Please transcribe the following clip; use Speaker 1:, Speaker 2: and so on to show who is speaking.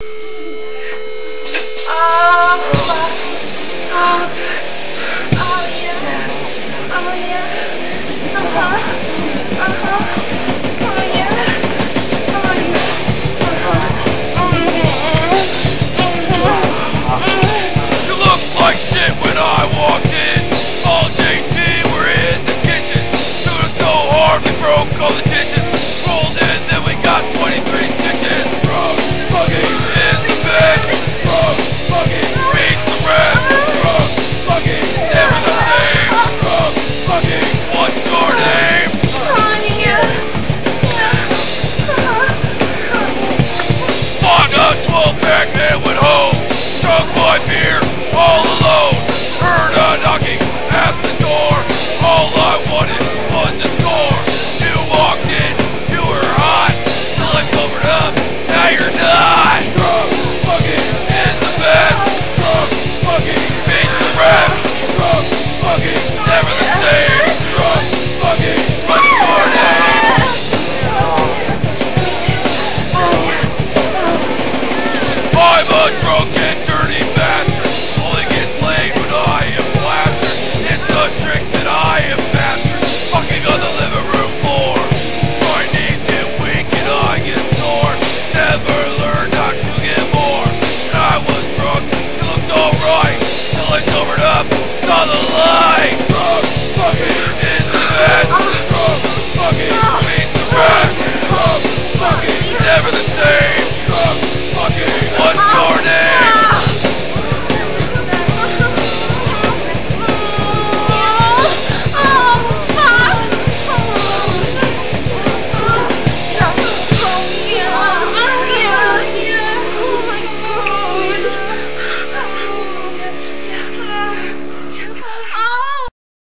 Speaker 1: All the dishes rolled in, then we got 23 stitches. Drug fucking is the best. Drug fucking beats the rest. Drug fucking never the same. Drug fucking, what's your name? Bought a 12-pack and went home. Drunk my beer all alone. Heard a knocking at the door. All I wanted was a score. Walked in, you were hot, till I sobered up, now you're not. Drug fucking is the best. Drug fucking beats the rest. Drug fucking never the same. Drug fucking what's your name? I'm a drunk